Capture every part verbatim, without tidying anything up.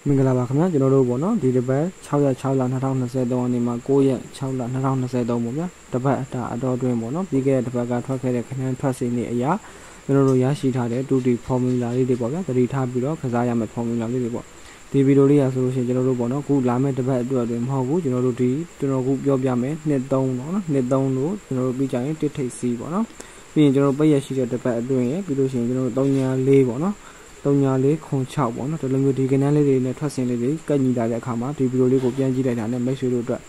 မင်္ဂလာပါခင်ဗျာကျွန်တော်တို့ပေါ့နော်ဒီတစ်ပတ်၆ရက်၆လ၂၀၂၃အနေမှာ၉ရက်၆လ၂၀၂၃ပေါ့ဗျာတစ်ပတ်အတာအတော်တွင်းပေါ့နော်ပြီးခဲ့တဲ့တစ်ပတ်ကထွက်ခဲ့တဲ့ခဏန်းထွက်စီနေအရာကျွန်တော်တို့ရရှိထားတဲ့ two D formula လေးတွေပေါ့ဗျာသတိထားပြီးတော့ကစားရမယ့် formula လေးတွေပေါ့ဒီဗီဒီယိုလေးရဆိုလို့ရှိရင်ကျွန်တော်တို့ပေါ့နော်ခုလာမယ့်တစ်ပတ်အတွက်တွင်မဟုတ်ဘူးကျွန်တော်တို့ဒီကျွန်တော်ခုပြောပြမယ်နှစ်သုံးပေါ့နော်နှစ်သုံးလို့ကျွန်တော်တို့ပြီးကြရင်တစ်ထိပ်စီပေါ့နော်ပြီးရင်ကျွန်တော်ပိတ်ရရှိတဲ့တစ်ပတ်အတွင်းရပြီးလို့ရှိရင်ကျွန်တော်တို့၃ညာ၄ပေါ့နော်၃ညာ၄ခွန်၆ပေါ့နော်ဒီလိုမျိုးဒီကနန်းလေးတွေနဲ့ထွက်စင်လေးတွေကတ်ညီလာတဲ့အခါမှာဒီဗီဒီယိုလေးကိုပြန်ကြည့်လိုက်တာနဲ့မိတ်ဆွေတို့အတွက်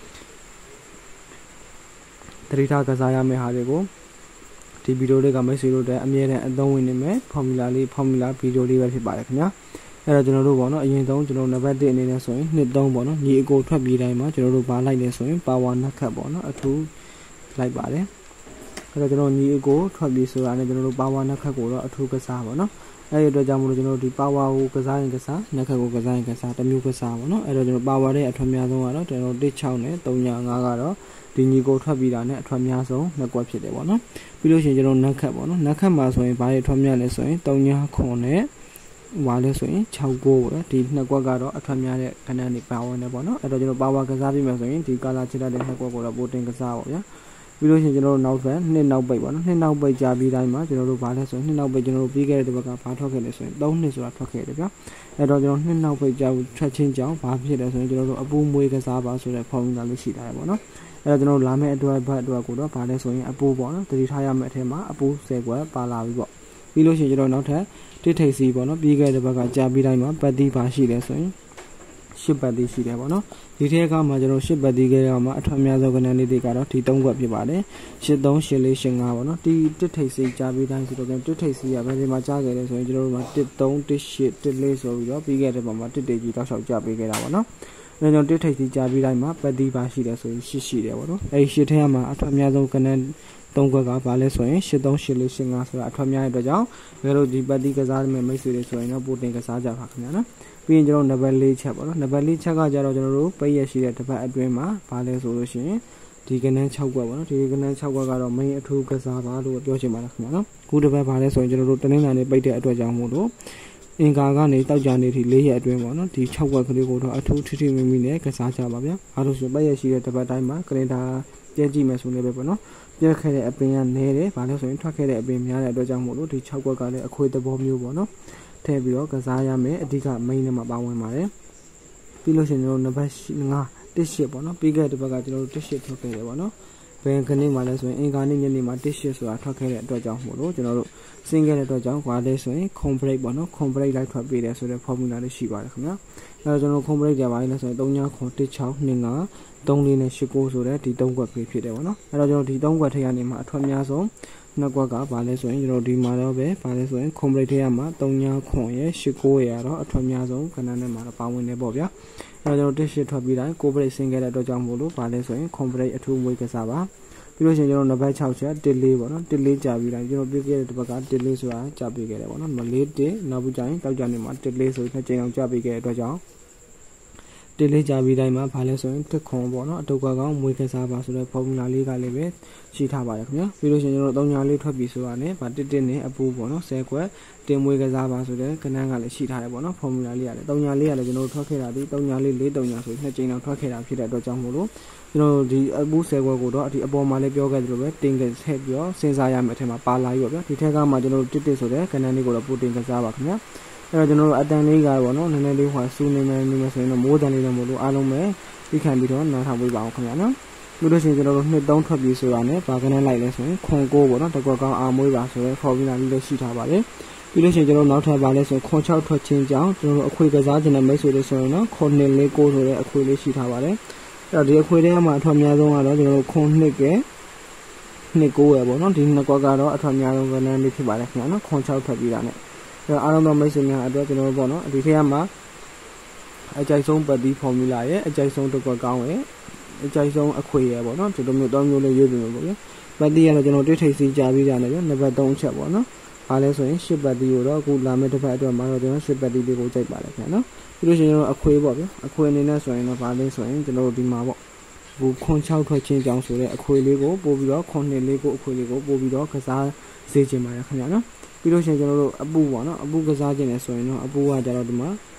သတိထားကစားရမယ့်ဟာတွေကိုဒီဗီဒီယိုလေးကမိတ်ဆွေတို့အတွက်အမြဲတမ်းအသုံးဝင်နေမယ် formula လေး formula ဗီဒီယိုလေးပဲဖြစ်ပါတယ်ခင်ဗျာအဲ့တော့ကျွန်တော်တို့ပေါ့နော်အရင်ဆုံးကျွန်တော်နံပါတ်၁အနေနဲ့ဆိုရင်နှစ်သုံးပေါ့နော်ညီအကိုထွက်ပြီးတိုင်းမှာကျွန်တော်တို့ဘာလိုက်လဲဆိုရင် power နှစ်ခတ်ပေါ့နော်အထူးလိုက်ပါတယ်အဲ့တော့ကျွန်တော်ညီအကိုထွက်ပြီးဆိုတာနဲ့ကျွန်တော်တို့ power နှစ်ခတ်ကိုတော့အထူးကစားပါနော်အဲ့ဒီအတွက်ကြောင့်မလို့ကျွန်တော်တို့ဒီ power ကိုကစားရင်ကစားနှစ်ခတ်ကိုကစားရင်ကစားတစ်မျိုးကစားပါနော်အဲ့တော့ကျွန်တော် power ရဲ့အထွတ်အများဆုံးကတော့ကျွန်တော်တစ်၆နဲ့၃ညာ၅ကတော့ဒီညီကိုထွက်ပြီးတာနဲ့အထွတ်အများဆုံးနှစ်ကွက်ဖြစ်တယ်ပေါ့နော်ပြီးလို့ရှိရင်ကျွန်တော်နှစ်ခတ်ပေါ့နော်နှစ်ခတ်မှာဆိုရင်ဘာတွေအထွတ်အများလဲဆိုရင်၃ညာခွန်နဲ့ဝါလဲဆိုရင်၆ကိုပေါ့နော်ဒီနှစ်ကွက်ကတော့အထွတ်အများတဲ့ခဏနေပါဝင်တယ်ပေါ့နော်အဲ့တော့ကျွန်တော် power ကစားပြီးမှဆိုရင်ဒီ color ချစ်တဲ့နှစ်ကွက်ကိုတော့ပိုတင်ကစားပါဗျာပြီးလို့ရှိရင်ကျွန်တော်တို့နောက်ဘက်နှစ်နောက်ပိတ်ပေါ့နော်နှစ်နောက်ပိတ်ကြာပြီးတိုင်းမှာကျွန်တော်တို့ဘာလဲဆိုရင်နှစ်နောက်ပိတ်ကျွန်တော်တို့ပြီးခဲ့တဲ့ဘက်ကဘာထွက်ခဲ့လဲဆိုရင်၃နှစ်ဆိုတာထွက်ခဲ့တယ်ဗျာအဲ့တော့ကျွန်တော်နှစ်နောက်ပိတ်ကြာထွက်ချင်းကြောင်းဘာဖြစ်လဲဆိုရင်ကျွန်တော်တို့အပူမွေးကစားပါဆိုတဲ့ formula လေးရှိထားတယ်ပေါ့နော်အဲ့တော့ကျွန်တော်တို့လာမယ့်အတွက်ဘက်အတွက်ကိုတော့ဘာလဲဆိုရင်အပူပေါ့နော်တတိထားရမယ့်အထက်မှာအပူ၁၀ကွက်ပါလာပြီပေါ့ပြီးလို့ရှိရင်ကျွန်တော်နောက်ထပ်တစ်ထိပ်စီပေါ့နော်ပြီးခဲ့တဲ့ဘက်ကကြာပြီးတိုင်းမှာပတ်တိပါရှိတယ်ဆိုရင်ရှစ်ပတ်တိရှိတယ်ပေါ့နော်ဒီထဲကမှကျွန်တော်ရှစ်ပတ်တိခဲ့ရမှာအထွတ်အများဆုံးကဏ္ဍလေးတွေကတော့ဒီ၃ခွက်ဖြစ်ပါတယ်ရှစ်သုံးရှစ်လေးရှစ်ငါပေါ့နော်ဒီတစ်ထိပ်စီကြာပြီးတိုင်းဆိုတော့ကျွန်တော်တစ်ထိပ်စီကဘယ်ဒီမှာကြာခဲ့လဲဆိုရင်ကျွန်တော်တို့မှာတစ်သုံးတစ်ရှစ်တစ်လေးဆိုပြီးတော့ပြီးခဲ့တဲ့ပုံမှာတစ်တေကြီးတောက်လျှောက်ကြာပေးခဲ့တာပေါ့နော်အဲကြောင့်တစ်ထိပ်စီကြာပြီးတိုင်းမှာပတ်တိပါရှိတယ်ဆိုရင်ရှစ်ရှိတယ်ပေါ့နော်အဲဒီရှစ်ထဲမှာအထွတ်အများဆုံးကဏ္ဍသုံးခွက်ကဘာလဲဆိုရင်ရှစ်သုံးရှစ်လေးရှစ်ငါဆိုတာအထွတ်အများတဲ့အတွက်ကြောင့်ဘယ်လိုဒီပတ်တိကစားမယ့်မိတ်ဆွေတွေဆိုရင်တော့ပိုတင်ကစားကြပါခင်ဗျာနော်ပြီးရင်ကျွန်တော်နံပါတ်၄ချက်ပေါ့နော်နံပါတ်၄ချက်ကကြတော့ကျွန်တော်တို့ပိတ်ရရှိတဲ့တစ်ပတ်အတွင်းမှာဘာလဲဆိုလို့ရှိရင်ဒီကနန်း၆ကွက်ပေါ့နော်ဒီကနန်း၆ကွက်ကတော့ main အထူးကစားပါလို့ပြောချင်ပါတယ်ခင်ဗျာနော်ခုတစ်ပတ်ဘာလဲဆိုရင်ကျွန်တော်တို့တနင်္လာနေ့ပိတ်တဲ့အတွက်ကြောင့်မို့လို့အင်္ဂါကနေတောက်ကြနေထိ၄ရက်အတွင်းပေါ့နော်ဒီ၆ကွက်ကလေးကိုတော့အထူးထိထိမိမိနဲ့ကစားကြပါဗျာအားလို့ဆိုပိတ်ရရှိတဲ့တစ်ပတ်တိုင်းမှာကရင်တာပြည့်ကြည့်မယ်ဆိုလည်းပဲပေါ့နော်ပြည့်ခဲ့တဲ့အပင်ကနဲတယ်ဘာလဲဆိုရင်ထွက်ခဲ့တဲ့အပင်များတဲ့အတွက်ကြောင့်မို့လို့ဒီ၆ကွက်ကလည်းအခွေသဘောမျိုးပေါ့နော်ထည့်ပြီးတော့ကစားရမယ်အဓိက main နဲ့မှာပါဝင်ပါတယ်ပြီးလို့ရှိရင်ကျွန်တော်နံပါတ်၅တစ်ရှစ်ပေါ့နော်ပြီးခဲ့တဲ့ဘက်ကကျွန်တော်တို့တစ်ရှစ်ထွက်ခဲ့တယ်ပေါ့နော်ဘယ်ခဏမှလဲဆိုရင်အင်္ဂါနေ့ညနေမှာတစ်ရှစ်ဆိုတာထွက်ခဲ့တဲ့အတွက်ကြောင့်မို့လို့ကျွန်တော်တို့စင်းခဲ့တဲ့အတွက်ကြောင့်ကွာလဲဆိုရင် complete ပေါ့နော် complete လိုက်ထွက်ပေးတယ်ဆိုတဲ့ formula လေးရှိပါတယ်ခင်ဗျာအဲတော့ကျွန်တော် complete ကြပါလိမ့်လဲဆိုရင်၃ညာခွန်တစ်၆နှစ်ငါ၃လေးနဲ့၈ကိုဆိုတဲ့ဒီ၃ကွက်ပေးဖြစ်တယ်ပေါ့နော်အဲတော့ကျွန်တော်ဒီ၃ကွက်ထဲကနေမှအထွတ်အများဆုံးနှစ်ကွက်ကဘာလဲဆိုရင်ကျွန်တော်ဒီမှာတော့ပဲဘာလဲဆိုရင် complete ထဲမှာ၃ညာခွန်ရဲ့၈ကိုရဲ့ကတော့အထွတ်အများဆုံးကဏ္ဍနဲ့မှာတော့ပါဝင်နေပေါ့ဗျာအဲတော့ကျွန်တော်တစ်ရှစ်ထွက်ပြီးတိုင်း complete ဆင်းခဲ့တဲ့အတွက်ကြောင့်မို့လို့ဘာလဲဆိုရင် complete အထူးမွေးကစားပါပြီးလို့ရှိရင်ကျွန်တော်နံပါတ်၆ချက်တစ်လေးပေါ့နော်တစ်လေးကြာပြီးတိုင်းကျွန်တော်ပြခဲ့တဲ့တစ်ပတ်ကတစ်လေးဆိုတာကြာပြီးခဲ့တယ်ပေါ့နော်မလေးတစ်နောက်ပြီးကြရင်တောက်ကြနေမှာတစ်လေးဆိုနှစ်ကြိမ်အောင်ကြာပြီးခဲ့တဲ့အတွက်ကြောင့်တစ်လေးကြာပြီးတိုင်းမှာဘာလဲဆိုရင်တစ်ခွန်ပေါ့နော်အတုတ်ကောင်းမွေးကစားပါဆိုတဲ့ formula လေးကလည်းပဲရှိထားပါတယ်ခင်ဗျာပြီးလို့ရှိရင်ကျွန်တော်၃ညာလေးထွက်ပြီးဆိုတာနဲ့ဗာတစ်တစ်နဲ့အပူပေါ့နော်၁၀ကွက်တင်မွေးကစားပါဆိုတဲ့ကဏ္ဍကလည်းရှိထားတယ်ပေါ့နော် formula လေးကလည်း၃ညာလေးကလည်းကျွန်တော်ထွက်ခဲ့တာဒီ၃ညာလေး၄၃ညာဆိုနှစ်ကြိမ်အောင်ထွက်ခဲ့တာဖြစ်တဲ့အတွက်ကြောင့်မို့လို့ကျွန်တော်ဒီအပူ၁၀ကွက်ကိုတော့ဒီအပေါ်မှာလည်းပြောခဲ့သလိုပဲတင်ကဆက်ပြီးတော့စဉ်းစားရမယ့်အထက်မှာပါလာပြီပေါ့ဗျာဒီထက်ကမှကျွန်တော်တို့တစ်တစ်ဆိုတဲ့ကဏ္ဍလေးကိုတော့ပိုတင်ကစားပါခင်ဗျာအဲ့တော့ကျွန်တော်တို့အတန်လေးကပေါ့နော်နည်းနည်းလေးဟိုဆူနေမယ်နေမယ်ဆိုရင်တော့မိုးတန်လေးတော့မလို့အားလုံးပဲပြီးခံပြီးတော့နားထောင်ပေးပါအောင်ခင်ဗျာနော်ပြီးလို့ရှိရင်ကျွန်တော်တို့နှစ်သုံးထွက်ပြီးဆိုတာနဲ့ဘာကနန်းလိုက်လဲဆိုရင်ခွန်ကိုပေါ့နော်တကွက်ကောင်းအာမွေးပါဆိုတဲ့ formula လေးလည်းရှိထားပါတယ်ပြီးလို့ရှိရင်ကျွန်တော်နောက်ထပ်ပါလဲဆိုရင်ခွန်၆ထွက်ချင်းကြောင်းကျွန်တော်တို့အခွေကစားခြင်းနဲ့မိတ်ဆွေတွေဆိုရင်တော့ခွန်နှစ်လေးကိုဆိုတဲ့အခွေလေးရှိထားပါတယ်အဲ့တော့ဒီအခွေထဲမှာအထွတ်အများဆုံးကတော့ကျွန်တော်တို့ခွန်နှစ်ကနှစ်ကိုရပေါ့နော်ဒီနှစ်ကွက်ကတော့အထွတ်အများဆုံးကနန်းလေးဖြစ်ပါတယ်ခင်ဗျာနော်ခွန်၆ထွက်ပြီးတာနဲ့အဲ့အားလုံးသောမိတ်ဆွေများအတွက်ကျွန်တော်တို့ပေါ့နော်ဒီထဲမှာအကြိုက်ဆုံးပတ်တိ formula ရဲ့အကြိုက်ဆုံးတစ်ကွက်ကောင်းရဲ့အကြိုက်ဆုံးအခွေရဲ့ပေါ့နော်ဒီလိုမျိုးသုံးမျိုးလေးရွေးပြီးမှာပေါ့ဗျာပတ်တိကတော့ကျွန်တော်တွေ့ထိပ်စီကြာပြီးကြတယ်ဗျာနံပါတ်၃ချက်ပေါ့နော်အားလဲဆိုရင်ရှစ်ပတ်တိကိုတော့အခုလာမယ့်တစ်ပတ်အတွက်မှာတော့ကျွန်တော်ရှစ်ပတ်တိလေးကိုကြိုက်ပါတယ်ခင်ဗျာနော်ပြီးလို့ရှိရင်ကျွန်တော်အခွေပေါ့ဗျာအခွေအနေနဲ့ဆိုရင်တော့ဗာလဲဆိုရင်ကျွန်တော်တို့ဒီမှာပေါ့ဘူးခွန်၆ထွက်ချင်းကြောင်းဆိုတဲ့အခွေလေးကိုပို့ပြီးတော့ခွန်နှစ်လေးကိုအခွေလေးကိုပို့ပြီးတော့ကစားစေချင်ပါတယ်ခင်ဗျာနော်ပြီးလို့ရှိရင်ကျွန်တော်တို့အပူပေါ့နော်အပူကစားခြင်းနဲ့ဆိုရင်တော့အပူကကြတော့ဒီမှာ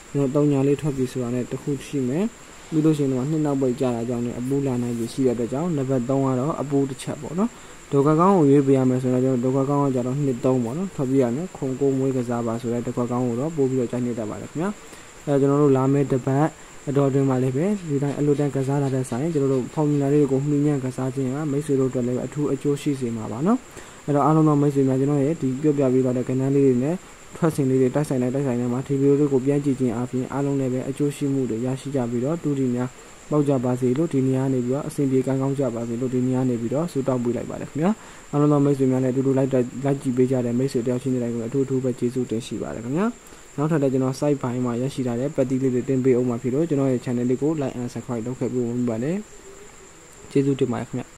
ကျွန်တော်တုံညာလေးထွက်ပြီးဆိုတာနဲ့တစ်ခုရှိမယ်ပြီးလို့ရှိရင်တော့နှစ်နောက်ပိတ်ကြတာကြောင့်လည်းအပူလာနိုင်ပြီးရှိတဲ့အတွက်ကြောင့်နံပါတ်သုံးကတော့အပူတစ်ချက်ပေါ့နော်ဒုက္ခကောင်းကိုရွေးပေးရမယ်ဆိုတော့ကျွန်တော်ဒုက္ခကောင်းကကြတော့နှစ်သုံးပေါ့နော်ထွက်ပြရမယ်ခုံကိုမွေးကစားပါဆိုတဲ့ဒုက္ခကောင်းကိုတော့ပို့ပြီးတော့ကြိုက်နေတတ်ပါတယ်ခင်ဗျာအဲကျွန်တော်တို့လာမယ့်တစ်ပတ်အတော်တွင်မှာလည်းပဲဒီတိုင်းအလိုတန်းကစားလာတဲ့ဆိုင်ကျွန်တော်တို့ဖော်မြူလာလေးကိုမှီညံ့ကစားခြင်းကမိတ်ဆွေတို့အတွက်လည်းအထူးအကျိုးရှိစေမှာပါနော်အဲ့တော့အားလုံးသောမိတ်ဆွေများကျွန်တော်ရဲ့ဒီပြောပြပေးသွားတဲ့ကဏ္ဍလေးတွေနဲ့ထွက်စဉ်လေးတွေတိုက်ဆိုင်လိုက်တိုက်ဆိုင်နေမှာဒီဗီဒီယိုလေးကိုပြန်ကြည့်ခြင်းအပြင်အားလုံးလည်းပဲအကျိုးရှိမှုတွေရရှိကြပြီးတော့တူတီများပေါက်ကြပါစေလို့ဒီနေရာနေပြီးတော့အဆင်ပြေကောင်းကောင်းကြပါစေလို့ဒီနေရာနေပြီးတော့ဆုတောင်းပေးလိုက်ပါတယ်ခင်ဗျာအားလုံးသောမိတ်ဆွေများလည်းအတူတူလိုက်လိုက်ကြည့်ပေးကြတဲ့မိတ်ဆွေတယောက်ချင်းတိုင်းကိုအထူးအထူးပဲကျေးဇူးတင်ရှိပါတယ်ခင်ဗျာနောက်ထပ်လည်းကျွန်တော် site ဘိုင်းမှာရရှိထားတဲ့ပတ်တိလေးတွေတင်ပေးအောင်မှာဖြစ်လို့ကျွန်တော်ရဲ့ channel လေးကို like and subscribe လုပ်ခဲ့ပြီးဝင်ပါလေကျေးဇူးတင်ပါတယ်ခင်ဗျ